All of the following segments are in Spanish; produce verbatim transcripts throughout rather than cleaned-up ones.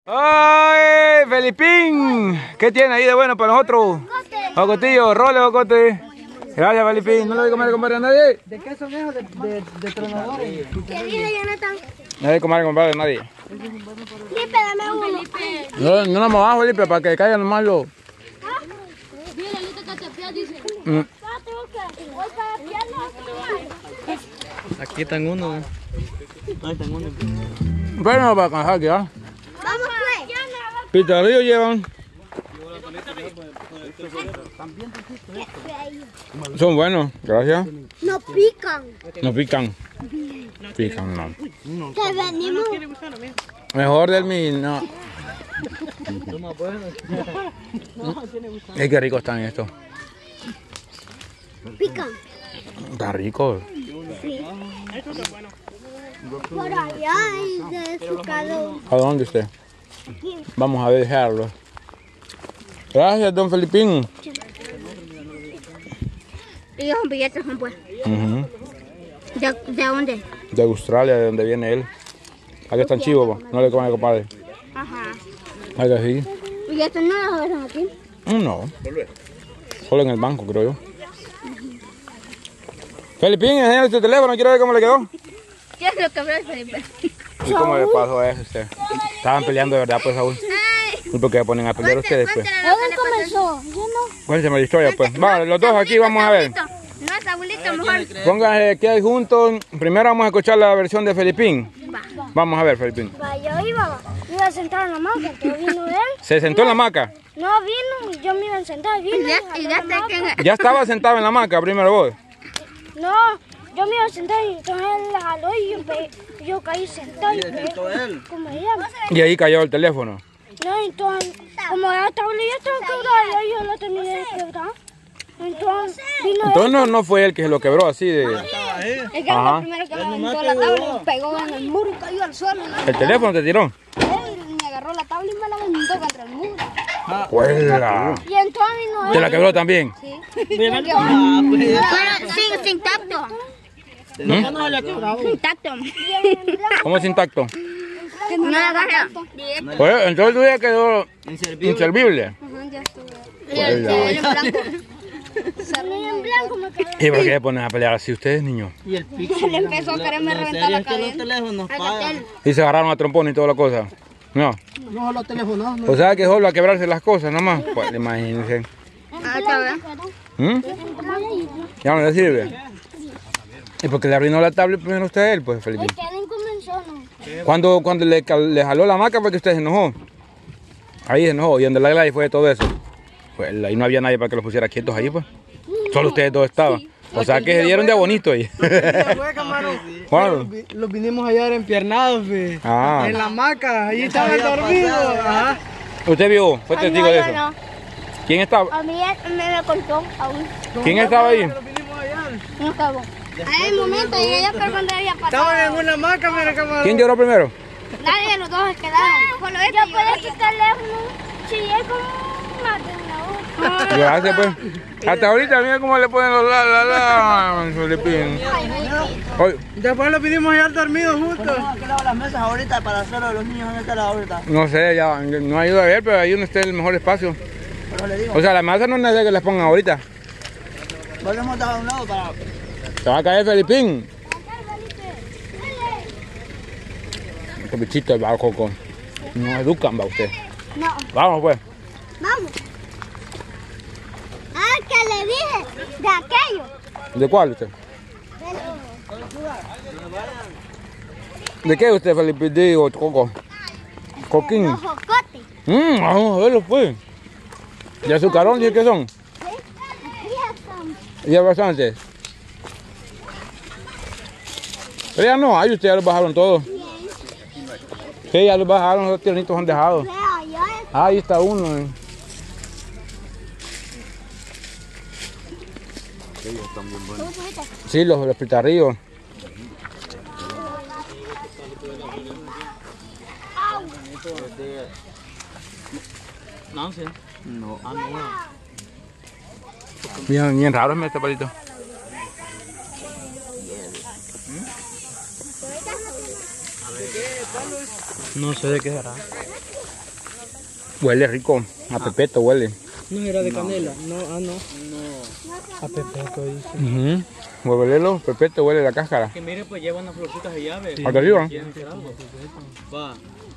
¡Ay, Felipín! ¿Qué tiene ahí de bueno para nosotros? Jocotillo, role, jocote. Gracias, Felipín. ¿No le voy a comer, compadre, a nadie? ¿De qué son esos? De, de, de tronadores. ¿Qué dice Jonathan? No le voy a comer, compadre, a nadie. Felipe, dame uno. No, no nos movamos, Felipe, para que caigan nomás los... Mm. Aquí están uno. Ahí están uno. Bueno, para alcanzar aquí, ¿ah? Vamos, pues. Pitarrillos llevan. Son buenos, gracias. No pican. No pican. Pican, no. Te venimos. Mejor del mi, no. Es que ricos están estos. Pican. Están ricos. Sí. Por allá hay de su calor. ¿A dónde usted? Vamos a dejarlo. Gracias, don Felipín. Y son billetes, son pues. Uh-huh. ¿De, ¿De dónde? De Australia, de donde viene él. Aquí están chivos, no le comen, compadre. Ajá. Aquí sí. ¿Y estos no los dejan aquí? No. Solo en el banco, creo yo. Felipín, enseñale tu teléfono, quiero ver cómo le quedó. ¿Qué es lo que ves, Felipe? ¿Y cómo le pasó a eso a usted? Estaban peleando de verdad, pues, Saúl. ¿Y por qué ponen a pelear ustedes, pues? ¿Dónde comenzó? Yo no. Cuénteme la historia, pues. Vale, los dos aquí vamos a ver. No, Saúlito, mejor. Pónganse aquí ahí juntos. Primero vamos a escuchar la versión de Felipín. Vamos a ver, Felipín. Va, yo iba, me iba a sentar en la hamaca, que vino él. ¿Se sentó en la hamaca? No, vino y yo me iba a sentar, vino. Y ya, y ya sé que... Ya estaba sentado en la hamaca, primero vos. No, yo me iba a sentar y entonces él la jaló y yo, pe- yo caí sentado y pegué. ¿Cómo se llama? Y ahí cayó el teléfono. No, entonces, como ya estaba ya estaba quebrada, yo lo tenía quebrado. Entonces, vino Entonces no, no fue él que se lo quebró así de... él. Es que Ajá. fue el primero que me aventó la tabla y pegó en el muro y cayó al suelo. ¿El teléfono te tiró? Él me agarró la tabla y me la aventó contra el muro. ¡Huela! Y entonces vino él. ¿Te la quebró también? Sí. Pero sin, sin tacto. ¿Mm? Sin tacto. ¿Cómo es sin tacto? No la agarra. Pues entonces tú ya quedó inservible. Ajá, ya estuve. Huela. En blanco. Salí en blanco, me quedé. ¿Y por qué se ponen a pelear así ustedes, niños? Y el pico. Él empezó a quererme reventar la Es que los cadena. teléfonos pagan. Y se agarraron a trompón y toda la cosa. No. No, los teléfonos no. O sea que solo a quebrarse las cosas nomás. Pues imagínense. Ah, está bien. ¿Mm? Ya no le sirve. ¿Y por qué le arruinó la tablet primero usted a él, pues, Felipe? Es que él comenzó, ¿no? Cuando, cuando le, cal- le jaló la hamaca fue que usted se enojó. Ahí se enojó. Y donde la Gladys fue de todo eso. Pues ahí no había nadie para que los pusiera quietos ahí, pues. Solo ustedes dos estaban. O sea que se dieron de bonito ahí. Fue, camarón. ¿Cuándo? Los vi- Los vinimos a hallar empiernados, fe. Ah. En la hamaca. Ahí estaban dormidos. Ajá. ¿Usted vio? ¿Fue testigo de eso? No, ¿Quién estaba? a mí él me lo contó aún. ¿Quién estaba ahí? Los vinimos a hallar. No acabó. Ahí el momento y ella pero cuando había Estaban pasado. en una hamaca, mira, camarón. ¿Quién lloró primero? Nadie de los dos se quedaron. Solo yo puedo este teléfono. Si es como más de una hora. Gracias, pues. Hasta ahorita, mira cómo le ponen los la la la. Felipín. Oye, Después los vinimos a hallar dormidos juntos. ¿Qué lado las mesas ahorita para hacerlo de los niños? ¿Dónde está la ahorita? no sé, ya no ayuda a ver, pero ahí donde esté el mejor espacio. Pero le digo, O sea, la masa no es necesario que las pongan ahorita. volvemos a un lado para... Se va a caer Felipín. Este bichito va coco. No educan, va usted. No, Vamos, pues. vamos. Ah, que le dije de aquello. ¿De cuál usted? ¿De qué usted, Felipe? Digo, coco. Coquín. Los jocotes. Mmm, vamos a verlo, pues. ¿De azucarón, dice que son? ¿Sí? Aquí están. Y ya bastante. Pero ya no hay, ustedes ya los bajaron todos. Sí, ya los bajaron, los tiernitos son dejados. Vea, ya es. Ah, ahí está uno. eh. Sí, los, los pitarrillos. No sé. No, ah, no. Bien, bien raro este palito. No sé de qué será. Huele rico, a pepeto huele. No era de canela. No, ah, no. No. A pepeto dice. Uh -huh. Huele, pepeto huele la cáscara. Que mire, pues lleva unas florcitas de llave. Sí. ¿Acá arriba? Va.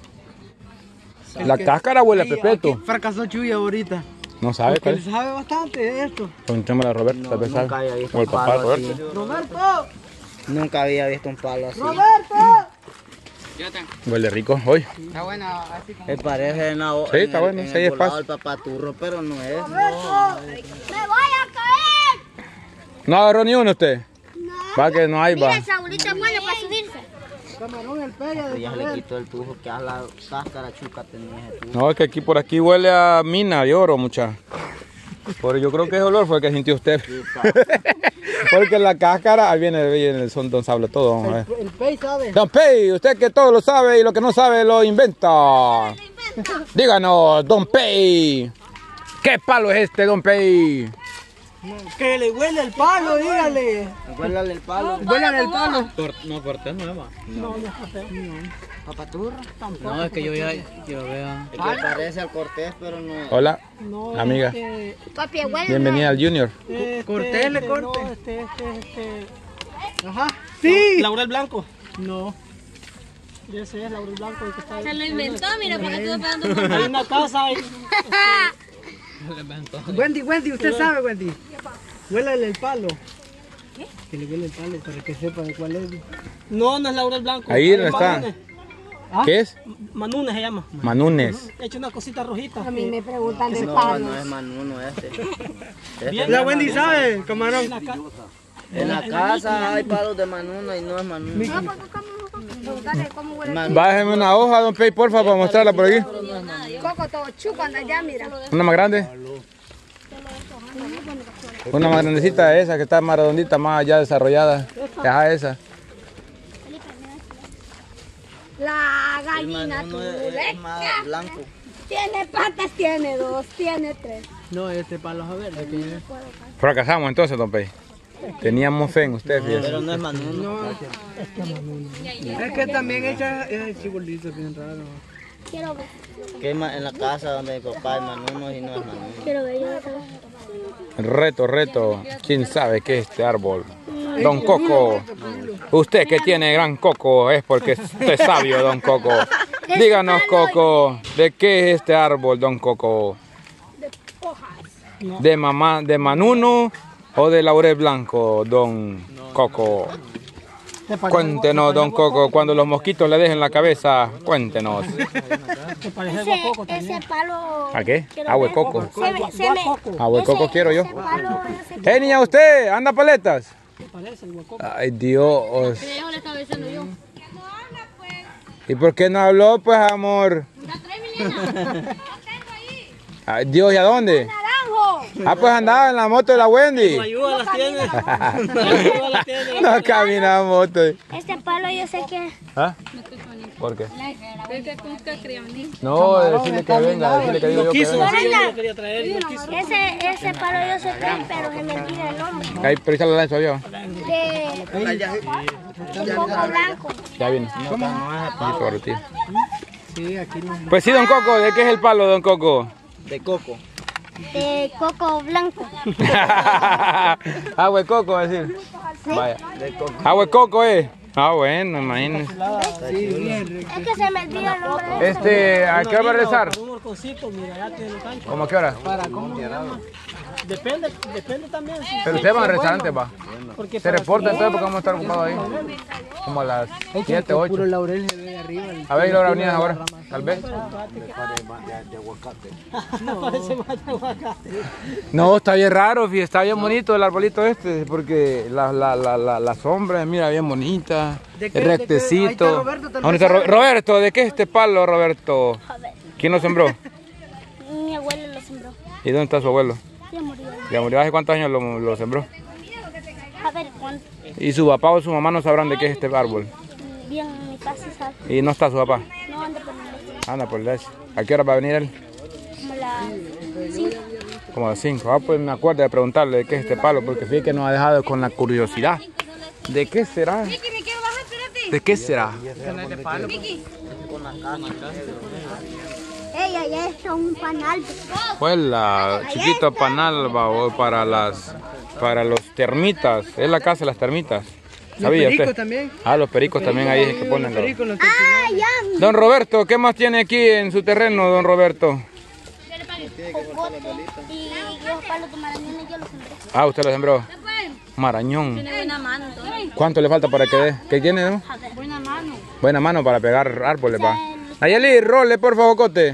La cáscara huele a pepeto. Fracasó Chuy ahorita. No sabe cuál es. Sabe bastante de esto. Preguntémosle a Roberto, tal vez sabe. O el papá de Roberto. ¡Roberto! Nunca había visto un palo así. ¡Roberto! Huele rico hoy. Está buena, así como. Me parece en, Sí, está bueno, sí, es fácil. el papaturro, pero no es. ¡Roberto! ¡Me voy a caer! ¿No agarró ni uno usted? No. Va que no hay, va. Mira, esa bolita es buena para subirse. Camarón, el pella de ya le quitó el tujo, que a la cáscara chuca tenía ese tujo. No, es que aquí por aquí huele a mina de oro, mucha. Pero yo creo que ese olor fue el que sintió usted. Porque la cáscara, ahí viene, viene el son Don Sablo todo. Vamos a ver. El pey sabe. Don Pey, usted que todo lo sabe y lo que no sabe lo inventa. Díganos, Don Pey. ¿Qué palo es este, Don Pey? Que le huele el palo, dígale. Huélale el palo. Huélale el palo. No, cortés nueva. No, no es cortés. Papaturro, tampoco. No, es que yo ya yo vea. Es que parece al cortés, pero no es. Hola, No, amiga. Este, Papi, huele. Bienvenida al Junior. este, Cortés, le este, corte. No, este, este, este. Ajá. Sí. Laurel Blanco. No. Ese es Laurel Blanco el que está ahí. Se lo inventó, mira, para que estuvo pegando. Hay una casa ahí. Wendy, Wendy, usted sabe, Wendy. Huélale el palo. ¿Qué? Que le huele el palo para que sepa de cuál es. No, no es Laurel Blanco. Ahí no Es está. Manunes. ¿Ah? ¿Qué es? Manunes se llama. Manunes. He hecho una cosita rojita. A mí me preguntan de No, palos. no es manuno este. Este Bien. no La es Wendy manuno. sabe, camarón. En la ca- En la casa hay palos de manuno y no es manuno. Preguntarle cómo huele. Man- Bájeme una hoja, Don Pey, porfa, para mostrarla por aquí. Coco todo chuco, anda allá, mira. Una más grande. Una más grandecita, esa que está más redondita, más ya desarrollada. Ajá, esa. La El gallina manuno es, es más tuleca. blanco. Tiene patas, tiene dos, tiene tres. No, este palo es verde. Que... Fracasamos entonces, Don Pey. Teníamos fe en usted, fíjese. Pero no es manuno. Es que también echa es chibolito, bien raro. Quiero ver, Que es ma- en la casa donde mi papá es manuno y no es manuno. quiero ver. Yo no sé. Reto, reto. ¿Quién sabe qué es este árbol? Don Coco. Usted que tiene gran coco es porque usted es sabio, Don Coco. Díganos, Coco, ¿de qué es este árbol, Don Coco? ¿De mamá, de manuno o de laurel blanco, Don Coco? Cuéntenos, Don Coco, cuando los mosquitos le dejen la cabeza, cuéntenos. que parece Ese, guacoco también. ese palo. ¿A qué? quiero Agua de ver. coco. Se me, se me, Agua de coco ese- quiero yo. ese palo, yo sé ¡Eh, niña, usted! ¿Anda paletas? Parece el guacoco. Ay, Dios. Yo le estaba diciendo yo. ¿Y por qué no habló, pues, amor? Ay, Dios, ¿y a dónde? naranjo. Ah, pues andaba en la moto de la Wendy. Ayuda las tiene. Ayuda las tiene. No camina moto. Este palo yo sé que. ¿Ah? ¿Por qué? Es que con que crianí. No, decirle que venga, decirle que digo yo que Quiso, venga. sí, yo lo quería traer, no quiso. Ese, ese palo yo sé que es, pero se me olvida el nombre. Ahí, pero ya la lanzo yo. De, de coco blanco. Ya viene. No, no es Sí, por ti. Sí, aquí no. Pues sí, Don Coco, ¿de qué es el palo, Don Coco? de coco. De coco blanco. Agua de coco, va a decir. Vaya. De coco. Agua de coco, eh. Ah, bueno, imagínense. Es que se me olvida el nombre. de eso. Este, ¿a qué hora va a regresar? Para un horconcito, mira, ya tiene el cancho. ¿Cómo a qué hora? Depende, depende también. Sí, Pero sí, ustedes van a sí, regresar bueno. antes, va. Porque Se para- reporta entonces porque vamos a estar ocupados ahí. Como a las siete, Puro ocho. laurel se ve arriba. el- A ver, ¿y ahora venías ahora? Tal vez. Parece más de aguacate. No, está bien raro, fíjate, está bien bonito el arbolito este, porque la, la, la, la, la sombra, mira, bien bonita, ¿De qué? es ¿De qué? Ahí rectecito. está Roberto, tal ¿Dónde vez está Ro- sabe. Roberto? ¿De qué es este palo, Roberto? A ver, ¿Quién lo sembró? mi abuelo lo sembró. ¿Y dónde está su abuelo? Ya murió. ¿Ya murió hace cuántos años lo, lo sembró? A ver, cuando ¿Y su papá o su mamá no sabrán de qué es este árbol? bien en mi casa, ¿sabes? ¿Y no está su papá? No anda por el leche. Anda por el leche. ¿A qué hora va a venir él? Como las cinco. Como a las cinco. Ah, pues me acuerdo de preguntarle de qué es este palo, porque fíjate que nos ha dejado con la curiosidad. ¿De qué será? Miki, me quiero bajar, espérate. ¿De qué será? Con la casa. Ey, allá está un panal. Pues la chiquito panal va o para las para los termitas. Es la casa de las termitas. Los ¿Sabía pericos usted? también. Ah, los pericos también ahí es que ponen. Los los- pericos, los Ah, ya. Don Roberto, ¿qué más tiene aquí en su terreno, don Roberto? Jocote. Y los palos de marañones yo los sembré. Ah, usted lo sembró. Marañón. Tiene buena mano, entonces. ¿Cuánto le falta para que dé? ¿Qué tiene? No? Buena mano. Buena mano para pegar árboles, va. Nayeli, role, porfa, jocote.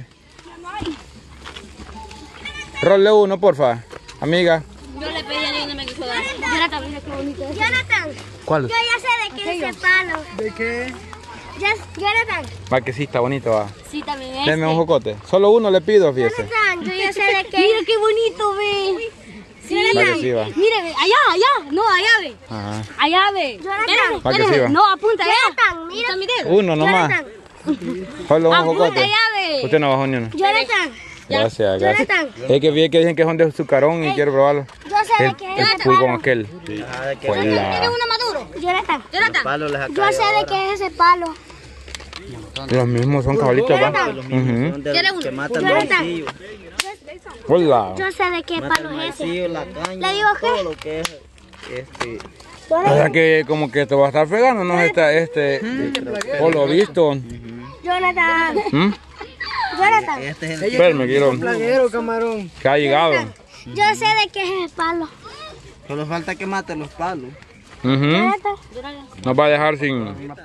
Role uno, porfa. Amiga. Yo le pedí a ella y no me quiso dar. Jonathan, mira qué bonito es. Jonathan, ¿Cuál? yo ya sé de qué es ese palo. ¿De qué? Ya, Jonathan, Va que sí, está bonito, va. Sí, también es. Deme un jocote. Solo uno le pido, fíjese. Jonathan, yo ya sé de qué. Mira qué bonito, ve. Sí, Va que sí, va. mire, ve, allá, allá. No, allá, ve. Ajá. Allá, ve. Jonathan, Va que sí, va. No, apunta allá. Jonathan, mira. Está mi dedo. Uno nomás. Jonathan, Solo un Apunta jocote. allá, ve. Usted no bajó ni uno. Jonathan, Gracias, gracias. Jonathan, Es que vi que dicen que son de azucarón y quiero probarlo. yo sé Es, de qué es es ese full con palo. aquel. Ajá, de que Pues ¿Tiene la- uno maduro? Jonathan, Jonathan. palos les yo sé de qué es ese palo. Los mismos son cabalitos, va. Los mismos son de ¿Quiere los que uno? matan Jonathan. los bolsillos. Hola. Yo sé de qué Matan palo el es ese. bolsillo, la caña, ¿Le digo qué? todo lo que es este. O sea que como que te va a estar fregando, ¿no? Esta, este, por lo visto. Jonathan, ¿Mm? Jonathan, Este es el Espérame, quiero. Plaguero, camarón. Que ha llegado. yo sé de qué es ese palo. Solo falta que mate los palos. Ujú. Jonathan, Nos va a dejar sin.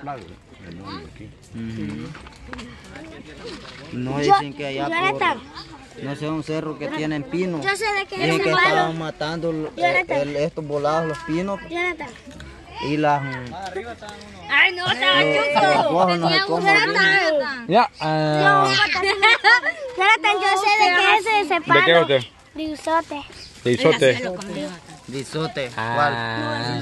No yo, dicen que allá por, Jonathan, no sé, un cerro que tienen pinos. yo sé de qué es Dicen ese que palo. estaban matando el- el- estos volados, los pinos Jonathan, y las. Ay, no, estaba Los chuco. guajos no se comen. Jonathan, Ya. ah, Jonathan, yo sé de qué es ese ¿De qué palo. usted? Rizote. De isote. Disote. Ah.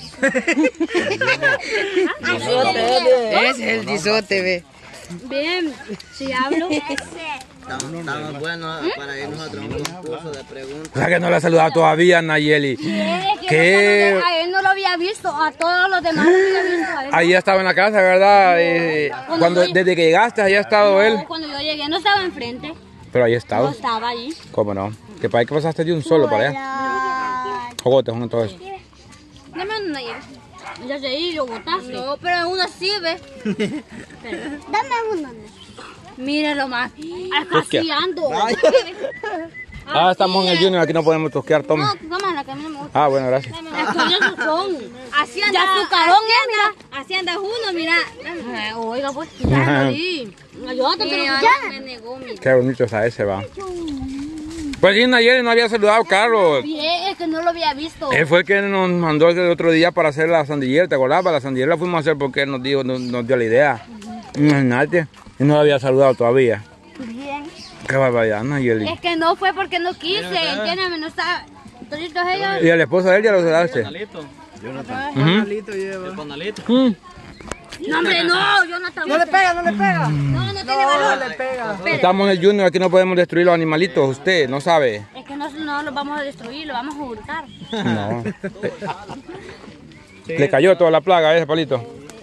Es el disote, ve. Bien, si hablo. Estamos, estamos buenos para irnos a un concurso de preguntas. O sea que no la ha saludado todavía, Nayeli. Es que ¿Qué? no, a él no lo había visto, a todos los demás no lo había visto. A él. Ahí estaba en la casa, ¿verdad? Eh, cuando, desde que llegaste, ahí ha estado él. No, cuando yo llegué no estaba enfrente, Pero ahí ha no estado. estaba allí. ¿Cómo no? Que para que pasaste de un solo para allá. Jogotes, uno todo eso. Dame una ayer. Ya sé, y lo botaste. No, pero uno sí, ve. Dame uno. Míralo más. Pues, ¿qué? Así ando. Ah, estamos en el Junior, aquí no podemos tosquear, tome. No, tómala, que a mí no me gusta. Ah, bueno, gracias. Las cosas son. Así anda. Ya azucarón, eh, mira. Así anda uno, mira. Ay, oiga, pues. Ajá. Ahí. Ayúdate, te lo Ya. me negó, mi. Qué bonito está ese, va. Pues sí, Nayeli no había saludado a Carlos. Bien, es que no lo había visto. Él fue el que nos mandó el otro día para hacer la sandillera, ¿te acordabas? La sandillera la fuimos a hacer porque él nos, dijo, nos, nos dio la idea. Imagínate, y no la había saludado todavía. Bien. Qué barbaridad, Nayeli. Es que no fue porque no quise, entiéndeme, no estaba. Toditos ellos. Y al esposo de él ya lo saludaste. Panalito lleva. Mm. No, hombre, no, yo no estaba. No le pega, no le pega. No, no tiene No valor. le pega. Estamos en el Junior, aquí no podemos destruir los animalitos, usted no sabe. Es que no, no los vamos a destruir, los vamos a hurtar. No. Le cayó toda la plaga a ese palito.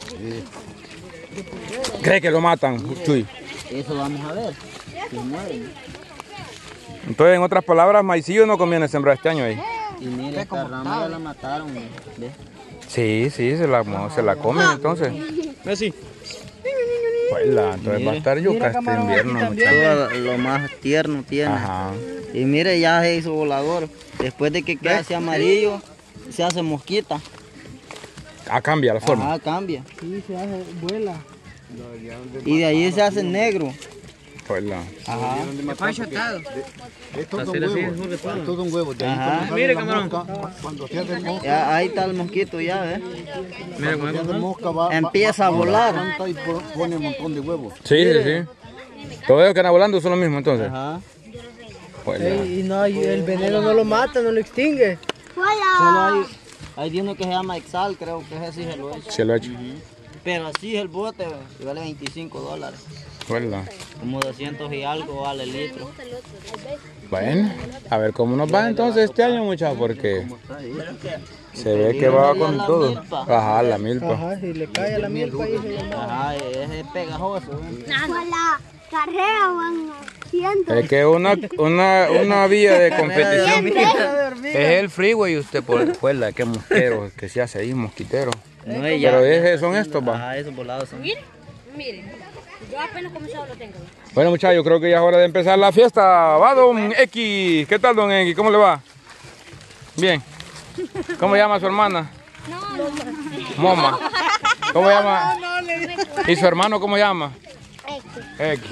¿Cree que lo matan, Chuy? Eso vamos a ver. Si mueren. Entonces, en otras palabras, maicillo no conviene sembrar este año ahí. Y mira, esta rama ya la mataron. ¿Ves? Sí, sí, se la, se la comen entonces. Messi. Pues la, entonces va a estar yuca este invierno, muchachos. Todo lo más tierno tiene. Ajá. Y mire, ya se hizo volador. Después de que queda así amarillo, se hace mosquita. Ah, cambia la forma. Ajá, cambia. Sí, se hace, vuela. Y de ahí se hace negro. Pues la. Ajá. Estos son huevos, estos son huevos. De ahí Ajá. cuando sale Mire, la camarón. mosca, cuando se hace mosca, Ya, ahí está el mosquito ya, ¿ves? Mira cómo se hace es. mosca va, va- Empieza a va- volar. canta y po- pone un montón de huevos. Sí, sí, sí. Todo ellos que andan volando son lo mismo entonces. Ajá. Pues la. Ey, y no, y el veneno no lo mata, no lo extingue. Solo Hola. hay, hay de uno que se llama Exal, creo que ese sí se lo echa. Se lo he hecho. Pero así es el bote, ¿ves? Y vale veinticinco dólares. Pues la. Como doscientos y algo vale el litro. Bueno, a ver cómo nos va entonces este año, muchachos, porque se ve que va con todo. Ajá, la milpa. Ajá, si le cae a la milpa ahí se llama. Ajá, ese es pegajoso. ¿ves? Por la carrera van haciendo durmiendo. Es que una, una, una vía de competición es el freeway. Usted por fuera, que mosquero, que se hace ahí, mosquitero. No, ella. Pero es, son estos, va. Ah, esos volados son. Miren, miren. Yo apenas comenzado lo tengo. Bueno, muchachos, creo que ya es hora de empezar la fiesta. Va don X. ¿Qué tal, don X? ¿Cómo le va? Bien. ¿Cómo llama su hermana? Moma. ¿Cómo llama? ¿Y su hermano cómo llama? X.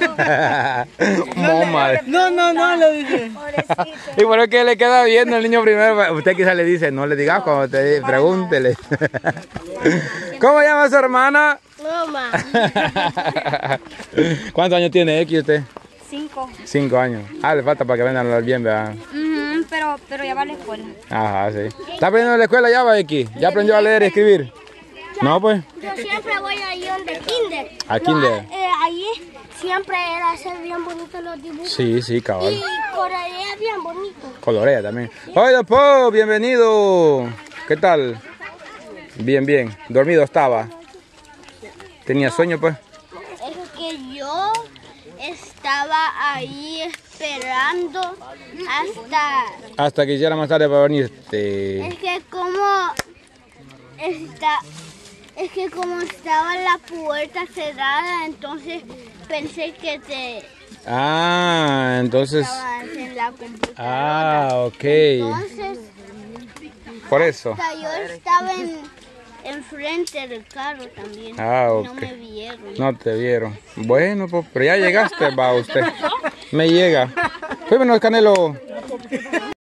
Moma. No, no, no, le dije. Y por eso que le queda viendo el niño primero. Usted quizás le dice, no le digas cuando te pregúntele. ¿Cómo llama su hermana? Mamá. ¿Cuántos años tiene X usted? Cinco. Cinco años. Ah, le falta para que vengan a hablar bien, ¿verdad? Ujú, pero, pero ya va a la escuela. Ajá, sí. ¿Está aprendiendo en la escuela ya, va, X? ¿Ya aprendió a leer y escribir? No, pues. Yo siempre voy ahí donde kinder. ¿A kinder? No, eh, ahí siempre era hacer bien bonitos los dibujos. Sí, sí, cabal. Y colorea bien bonito. Colorea también. Oye, Po, bienvenido. ¿Qué tal? Bien, bien. ¿Dormido estaba? ¿Tenía sueño, pues? Es que yo estaba ahí esperando hasta... Hasta que hiciera más tarde para venirte. Es que como... Está... Es que como estaba la puerta cerrada, entonces pensé que te Ah, entonces... estabas en la computadora. Ah, ok. Entonces, Por eso. hasta yo estaba en, enfrente del carro también. Ah, No ok. me vieron. No te vieron. Bueno, pues, pero ya llegaste, va usted. Me llega. Fuímonos, Canelo.